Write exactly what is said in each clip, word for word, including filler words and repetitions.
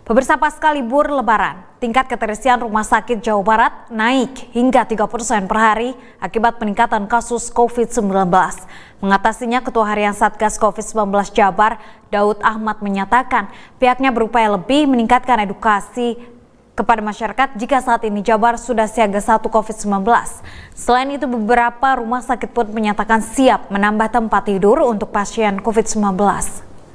Pemirsa, pasca libur Lebaran, tingkat keterisian rumah sakit Jawa Barat naik hingga tiga persen per hari akibat peningkatan kasus COVID sembilan belas. Mengatasinya, Ketua Harian Satgas COVID sembilan belas Jabar, Daud Ahmad, menyatakan pihaknya berupaya lebih meningkatkan edukasi kepada masyarakat jika saat ini Jabar sudah siaga satu COVID sembilan belas. Selain itu, beberapa rumah sakit pun menyatakan siap menambah tempat tidur untuk pasien COVID sembilan belas.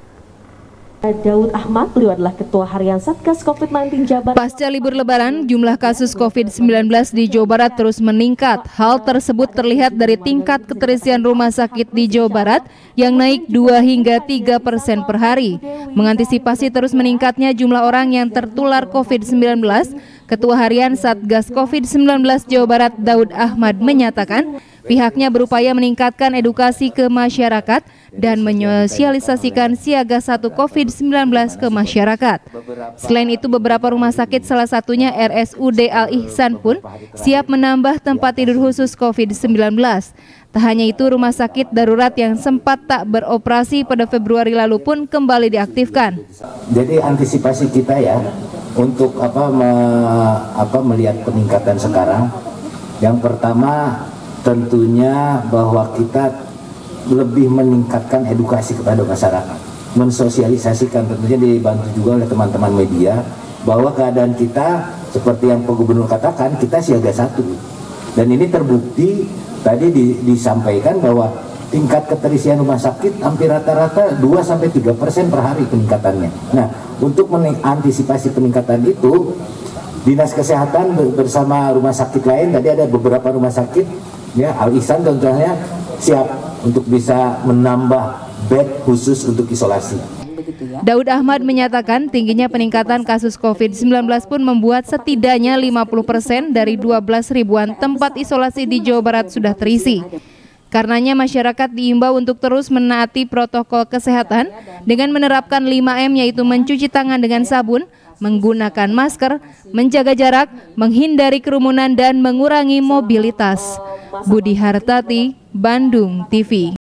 Daud Ahmad, beliau adalah Ketua Harian Satgas COVID sembilan belas Jabar. Pasca libur Lebaran, jumlah kasus COVID sembilan belas di Jawa Barat terus meningkat. Hal tersebut terlihat dari tingkat keterisian rumah sakit di Jawa Barat yang naik dua hingga tiga persen per hari. Mengantisipasi terus meningkatnya jumlah orang yang tertular COVID sembilan belas, Ketua Harian Satgas COVID sembilan belas Jawa Barat, Daud Ahmad, menyatakan pihaknya berupaya meningkatkan edukasi ke masyarakat dan menyosialisasikan siaga satu COVID sembilan belas ke masyarakat. Selain itu, beberapa rumah sakit, salah satunya R S U D Al Ihsan, pun siap menambah tempat tidur khusus COVID sembilan belas. Tak hanya itu, rumah sakit darurat yang sempat tak beroperasi pada Februari lalu pun kembali diaktifkan. Jadi antisipasi kita ya untuk apa, me, apa melihat peningkatan sekarang. Yang pertama, tentunya bahwa kita lebih meningkatkan edukasi kepada masyarakat, mensosialisasikan, tentunya dibantu juga oleh teman-teman media, bahwa keadaan kita seperti yang Pak Gubernur katakan, kita siaga satu. Dan ini terbukti tadi di, disampaikan bahwa tingkat keterisian rumah sakit hampir rata-rata dua sampai tiga persen per hari peningkatannya. Nah, untuk mengantisipasi peningkatan itu, Dinas Kesehatan bersama rumah sakit lain, tadi ada beberapa rumah sakit, ya, Al Ihsan contohnya, siap untuk bisa menambah bed khusus untuk isolasi. Daud Ahmad menyatakan tingginya peningkatan kasus COVID sembilan belas pun membuat setidaknya lima puluh persen dari dua belas ribuan tempat isolasi di Jawa Barat sudah terisi. Karenanya masyarakat diimbau untuk terus menaati protokol kesehatan dengan menerapkan lima M, yaitu mencuci tangan dengan sabun, menggunakan masker, menjaga jarak, menghindari kerumunan, dan mengurangi mobilitas. Budi Hartati, Bandung T V.